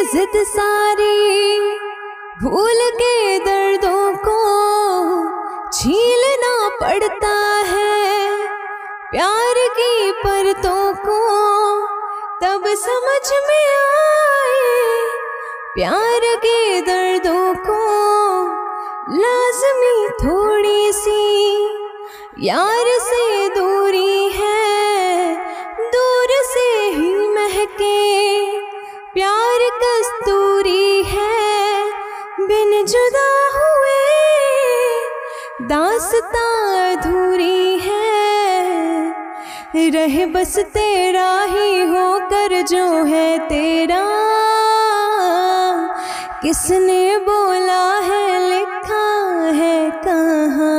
जिद सारी, भूल के दर्दों को छीलना पड़ता है। प्यार की परतों को तब समझ में आए, प्यार के दर्दों को लाज़मी थोड़ी सी यार से दूरी है, दूर से ही महके प्यार कस्तूरी है। बिन जुदा हुए दास्तां अधूरी है, रहे बस तेरा ही होकर जो है तेरा। किसने बोला है लिखा है कहाँ,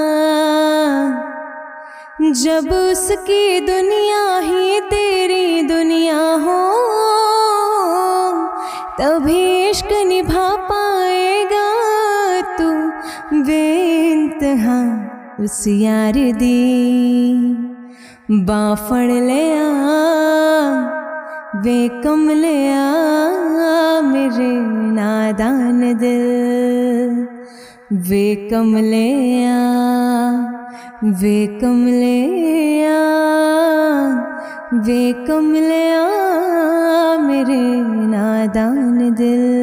जब उसकी दुनिया ही तेरी दुनिया हो, तभी इश्क निभा पाएगा तू बेइंतहा उस यार दी। बाफड़ ले आ वे कमले आ मेरे नादान दिल, वे कमले आ वे कमले आ वे कमले आ मेरे नादान दिल।